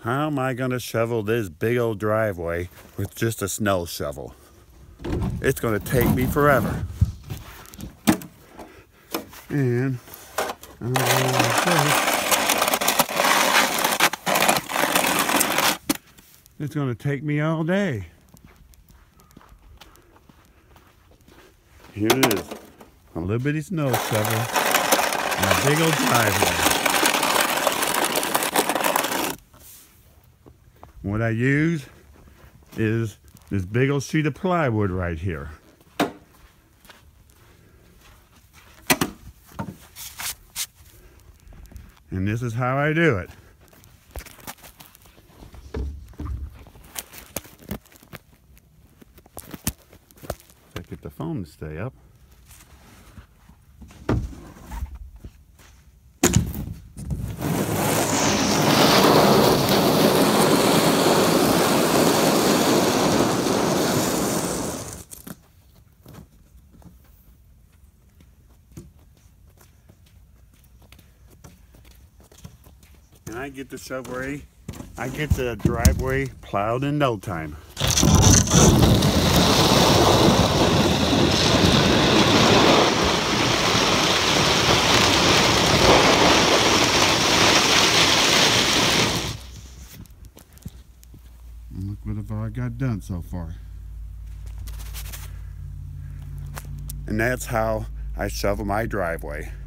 How am I gonna shovel this big old driveway with just a snow shovel? It's gonna take me forever. And it's gonna take me all day. Here it is, a little bitty snow shovel and a big old driveway. What I use is this big old sheet of plywood right here. And this is how I do it. I get the phone to stay up. And I get the driveway plowed in no time. And look what I got done so far. And that's how I shovel my driveway.